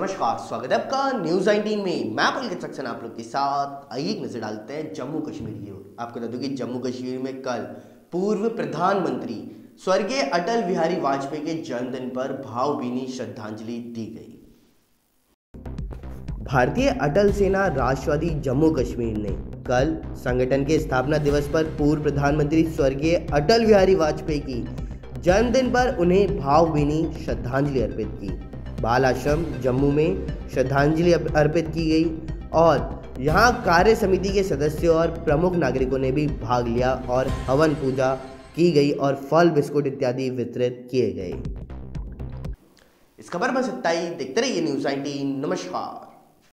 नमस्कार, स्वागत है आपका न्यूज 19 में। मैं पुलकित सक्सेना आप लोग के साथ। आइए एक नजर डालते हैं जम्मू कश्मीर की ओर। आपको बता दूं कि जम्मू कश्मीर में कल पूर्व प्रधानमंत्री स्वर्गीय अटल बिहारी वाजपेयी के जन्मदिन पर भावभीनी श्रद्धांजलि दी गई। भारतीय अटल सेना राष्ट्रवादी जम्मू कश्मीर ने कल संगठन के स्थापना दिवस पर पूर्व प्रधानमंत्री स्वर्गीय अटल बिहारी वाजपेयी की जन्मदिन पर उन्हें भावभीनी श्रद्धांजलि अर्पित की। बाल आश्रम जम्मू में श्रद्धांजलि अर्पित की गई और यहां कार्य समिति के सदस्यों और प्रमुख नागरिकों ने भी भाग लिया और हवन पूजा की गई और फल बिस्कुट इत्यादि वितरित किए गए। इस खबर में सच्चाई देखते रहिए न्यूज़ 19। नमस्कार।